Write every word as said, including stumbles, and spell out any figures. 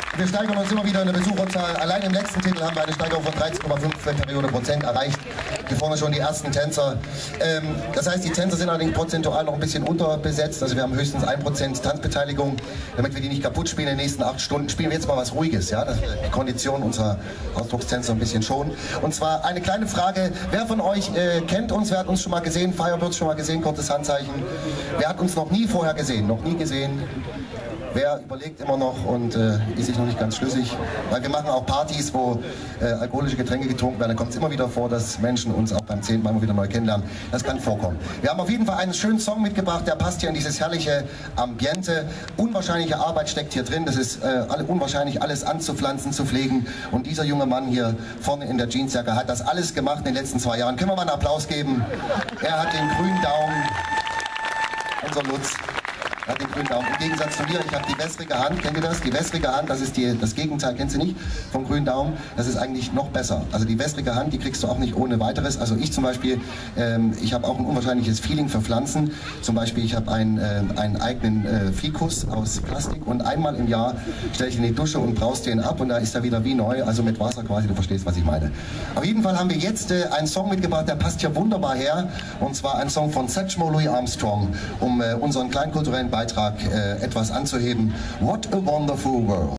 Wir steigern uns immer wieder in der Besucherzahl. Allein im letzten Titel haben wir eine Steigerung von dreizehn Komma fünf Periode Prozent erreicht. Hier vorne schon die ersten Tänzer. Ähm, das heißt, die Tänzer sind allerdings prozentual noch ein bisschen unterbesetzt. Also wir haben höchstens ein Prozent Tanzbeteiligung. Damit wir die nicht kaputt spielen in den nächsten acht Stunden, spielen wir jetzt mal was Ruhiges. Ja? Das, die Kondition unserer Ausdruckstänzer ein bisschen schonen. Und zwar eine kleine Frage. Wer von euch äh, kennt uns? Wer hat uns schon mal gesehen? Firebirds schon mal gesehen? Kurzes Handzeichen. Wer hat uns noch nie vorher gesehen? Noch nie gesehen? Wer überlegt immer noch und äh, ist sich noch nicht ganz schlüssig? Weil wir machen auch Partys, wo äh, alkoholische Getränke getrunken werden. Da kommt es immer wieder vor, dass Menschen uns auch beim zehnten Mal immer wieder neu kennenlernen. Das kann vorkommen. Wir haben auf jeden Fall einen schönen Song mitgebracht, der passt hier in dieses herrliche Ambiente. Unwahrscheinliche Arbeit steckt hier drin. Das ist äh, alle, unwahrscheinlich, alles anzupflanzen, zu pflegen. Und dieser junge Mann hier vorne in der Jeansjacke hat das alles gemacht in den letzten zwei Jahren. Können wir mal einen Applaus geben? Er hat den grünen Daumen. Unser Lutz. Hat den grünen Daumen. Im Gegensatz zu dir, ich habe die wässrige Hand, kennt ihr das? Die wässrige Hand, das ist die, das Gegenteil, kennst du nicht? Vom grünen Daumen, das ist eigentlich noch besser. Also die wässrige Hand, die kriegst du auch nicht ohne weiteres. Also ich zum Beispiel, ähm, ich habe auch ein unwahrscheinliches Feeling für Pflanzen. Zum Beispiel, ich habe einen, äh, einen eigenen äh, Ficus aus Plastik und einmal im Jahr stelle ich in die Dusche und braust den ab und da ist er wieder wie neu, also mit Wasser quasi, du verstehst, was ich meine. Auf jeden Fall haben wir jetzt äh, einen Song mitgebracht, der passt hier wunderbar her. Und zwar ein Song von Satchmo Louis Armstrong, um äh, unseren kleinen kulturellen Beitrag äh, etwas anzuheben. What a Wonderful World.